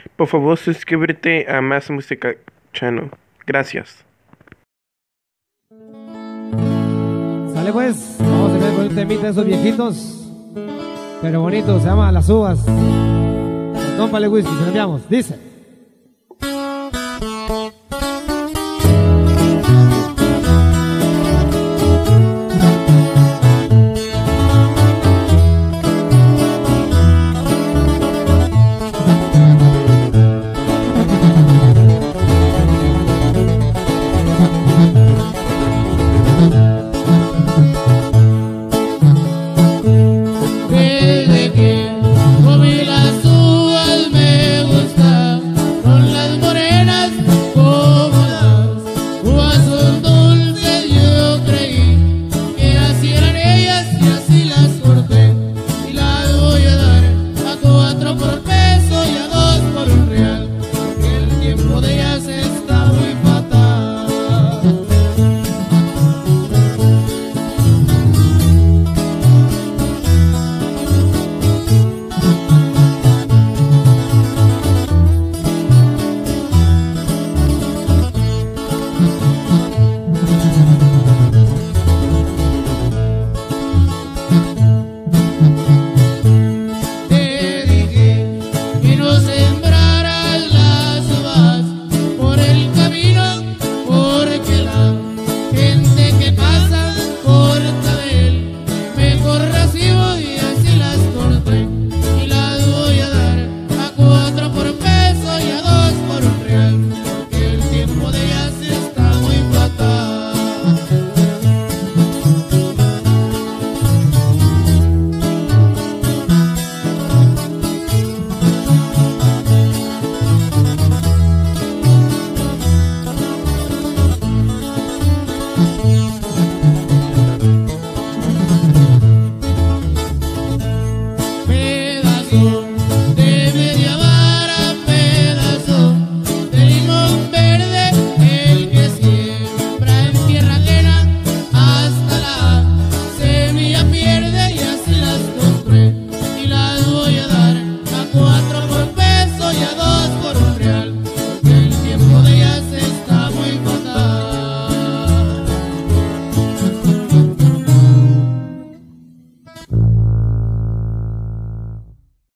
Por favor, suscríbete a Más Música Channel. Gracias. Sale pues, vamos a ver con un temita de esos viejitos, pero bonito, se llama Las Uvas. Con Compa Le Whisky, se lo enviamos, dice.